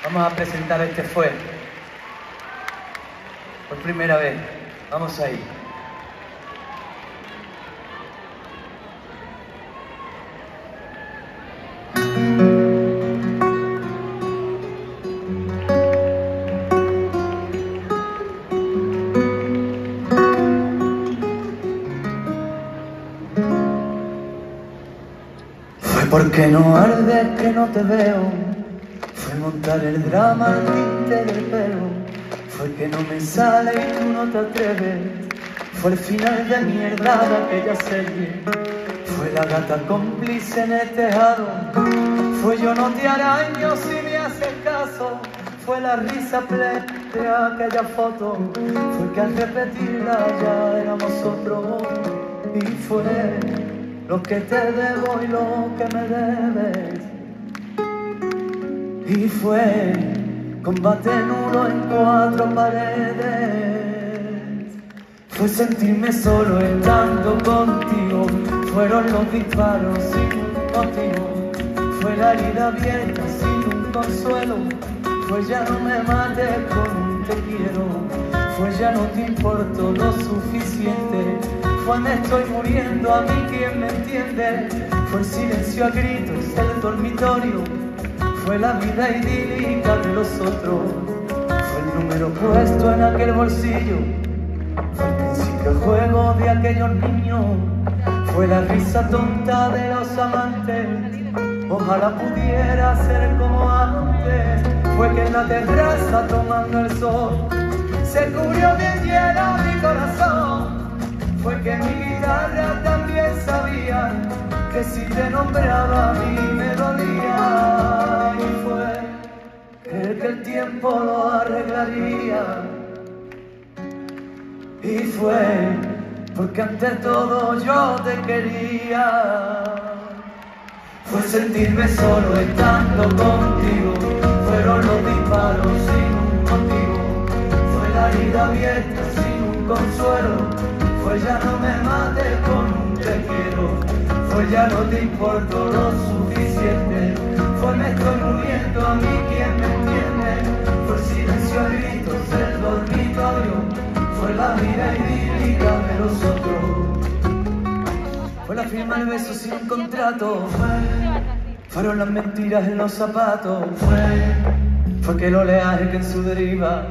Vamos a presentar Este Fue. Por primera vez. Vamos ahí. Fue porque no arde que no te veo. Fue montar el drama al tinte del pelo. Fue que no me sale y tú no te atreves. Fue el final de mierda de aquella serie. Fue la gata cómplice en el tejado. Fue yo no te araño si me haces caso. Fue la risa plena de aquella foto. Fue que al repetirla ya éramos otros. Y fue lo que te debo y lo que me debes. Y fue combate nulo en 4 paredes. Fue sentirme solo estando contigo. Fueron los disparos sin un motivo. Fue la herida abierta sin un consuelo. Fue ya no me mates con un te quiero. Fue ya no te importo lo suficiente. Fue me estoy muriendo, a mí quien me entiende. Fue el silencio a gritos del dormitorio. Fue la vida idílica de los otros. Fue el número puesto en aquel bolsillo. Fue el principio del juego de aquellos niños. Fue la risa tonta de los amantes. Ojalá pudiera ser como antes. Fue que en la terraza tomando el sol se cubrió bien lleno mi corazón. Fue que mi guitarra también sabía que si te nombraba a mí me dolía. Y fue que el tiempo lo arreglaría. Y fue porque ante todo yo te quería. Fue sentirme solo estando contigo. Fueron los disparos sin un motivo. Fue la herida abierta sin un consuelo. Fue ya no me mates con un te quiero. Fue ya no te importo lo suficiente. Fue me estoy muriendo, a mí quien me entiende. Fue silencio a gritos del dormitorio. Fue la vida idílica de los otros. Fue la firma del beso sin un contrato. Fueron las mentiras en los zapatos. Fue que el oleaje que en su deriva.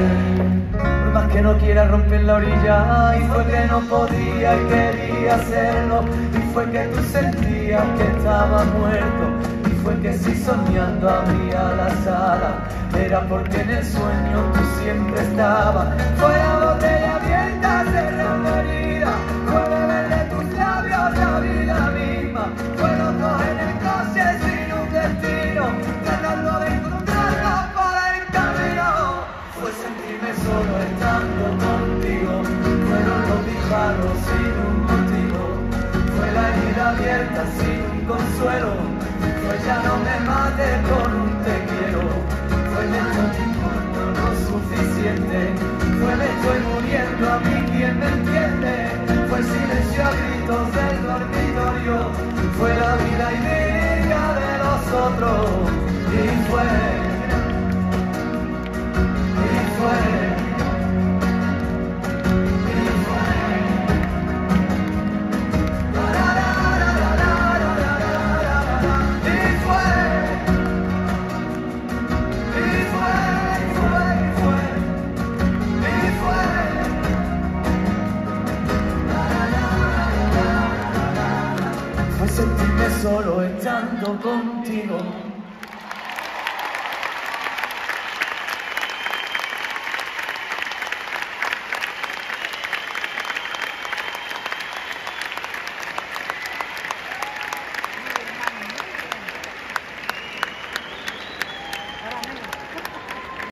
Por más que no quiera romper la orilla. Y fue que no podía y quería hacerlo. Y fue que tú sentías que estaba muerto. Y fue que si soñando abría la sala era porque en el sueño tú siempre estabas. Fue la botella abierta cerrando herida. Fue beber de tus labios la vida misma. Fue los dos en el coche sin un destino, tratando de encontrarnos por el camino. Fue sentirme solo estando contigo. Fueron los disparos sin un motivo. Fue la herida abierta sin un consuelo. Fue ya no me mates con un te quiero. Fue me estoy importo lo suficiente. Fue me estoy muriendo, a mí quien me entiende. Fue el silencio a gritos del dormitorio. Fue la vida idílica de los otros. Y fue sentirme solo estando contigo.